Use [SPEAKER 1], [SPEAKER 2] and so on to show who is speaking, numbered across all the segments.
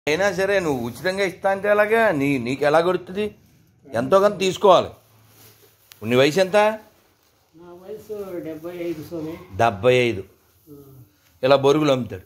[SPEAKER 1] అయినా సరే నువ్వు ఉచితంగా ఇస్తా అంటే అలాగా నీకు ఎలా గడుస్తుంది? ఎంతో కొంత తీసుకోవాలి. నీ వయసు ఎంత? 75. ఇలా బొరుగులు అమ్ముతాడు.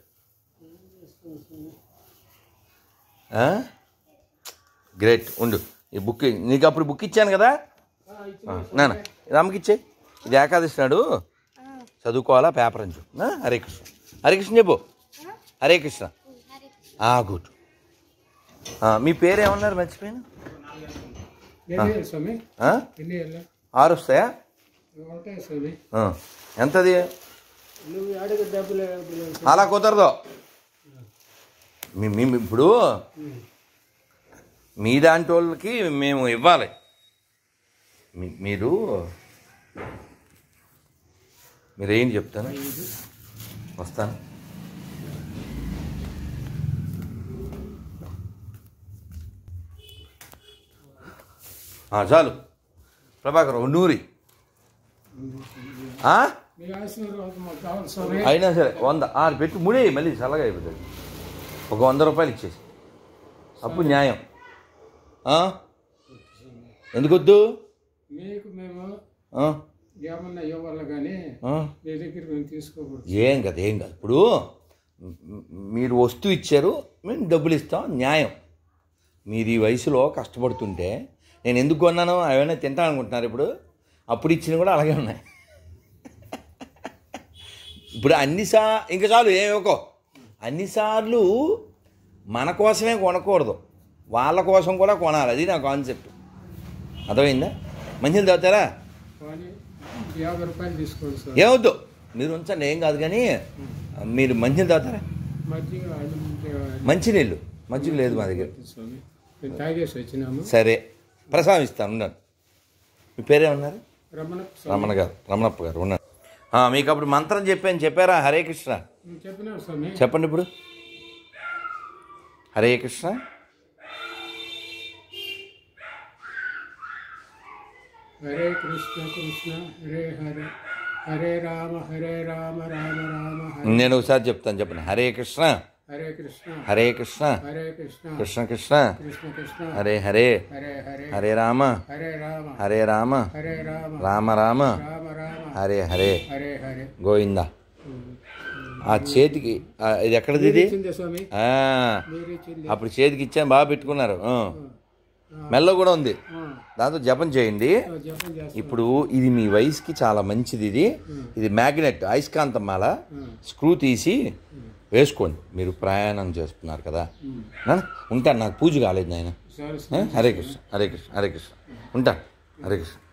[SPEAKER 1] గ్రేట్. ఉండు, ఈ బుక్ నీకు అప్పుడు బుక్ ఇచ్చాను కదా నాన్న, ఇది అమ్మకిచ్చే. ఇది ఏకాదశి నాడు చదువుకోవాలా పేపర్ అని చెప్పు. హరే కృష్ణ. హరే కృష్ణ చెప్పు. హరే కృష్ణ. గుడ్. మీ పేరు ఏమన్నారు? మర్చిపోయాను. 6 వస్తాయా? ఎంతది? అలా కుదరదు. ఇప్పుడు మీ దాంటి వాళ్ళకి మేము ఇవ్వాలి. మీరేం చెప్తాను, వస్తాను. చాలు ప్రభాకర్, 100 అయినా సరే 100 పెట్టి ముడే, మళ్ళీ చల్లగా అయిపోతుంది. ఒక 100 రూపాయలు ఇచ్చేసి అప్పుడు న్యాయం. ఎందుకు వద్దు? ఏం కాదు. ఇప్పుడు మీరు వస్తువు ఇచ్చారు, మేము డబ్బులు ఇస్తాం, న్యాయం. మీరు ఈ వయసులో కష్టపడుతుంటే నేను ఎందుకు కొన్నాను? అవన్నీ తింటాను అనుకుంటున్నారు. అప్పుడు ఇచ్చినవి కూడా అలాగే ఉన్నాయి. ఇప్పుడు ఇంకా చాలు, ఏమివ్వకో. అన్నిసార్లు మన కోసమే కొనకూడదు, వాళ్ళ కోసం కూడా కొనాలి. అది నా కాన్సెప్ట్. అర్థమైందా? మంచిలు తాగుతారా?
[SPEAKER 2] 50 రూపాయలు తీసుకోండి సార్.
[SPEAKER 1] ఏమొద్దు, మీరు ఉంచండి, ఏం కాదు. కానీ మీరు మంచిలు తాగుతారా? మంచినీళ్ళు. మజ్జిగ లేదు మా దగ్గర. సరే, ప్రసాదిస్తాను. ఉన్నాను. మీ పేరేమన్నారు? రమణప్ప గారు. ఉన్నాను. మీకు అప్పుడు మంత్రం చెప్పారా? హరే కృష్ణ చెప్పండి ఇప్పుడు. హరే కృష్ణ.
[SPEAKER 2] హరే కృష్ణ కృష్ణ హరే హరే, హరే రామ రామ రామ.
[SPEAKER 1] నేను ఒకసారి చెప్తాను, చెప్పండి. హరే కృష్ణ
[SPEAKER 2] హరే కృష్ణ
[SPEAKER 1] హరే కృష్ణ
[SPEAKER 2] హరే కృష్ణ
[SPEAKER 1] కృష్ణ కృష్ణ
[SPEAKER 2] కృష్ణ కృష్ణ
[SPEAKER 1] హరే హరే
[SPEAKER 2] హరే హరే,
[SPEAKER 1] హరే రామ
[SPEAKER 2] హరే రామ
[SPEAKER 1] హరే రామ
[SPEAKER 2] హరే రామ
[SPEAKER 1] రామ రామ
[SPEAKER 2] రామ రామ
[SPEAKER 1] హరే హరే
[SPEAKER 2] హరే హరే.
[SPEAKER 1] గోవిందా. ఆ చేతికి ఇది ఎక్కడది? ఇది అప్పుడు చేతికి ఇచ్చాను, బాగా పెట్టుకున్నారు. మెల్ల కూడా ఉంది, దాంతో జపం చేయండి. ఇప్పుడు ఇది మీ వయసుకి చాలా మంచిది. ఇది మ్యాగ్నెట్, అయస్కాంతం మాల. స్క్రూ తీసి వేసుకోండి. మీరు ప్రయాణం చేస్తున్నారు కదా. ఉంటాను, నాకు పూజ కాలేదు నాయన. హరే కృష్ణ హరే కృష్ణ హరే కృష్ణ. ఉంటాను. హరే కృష్ణ.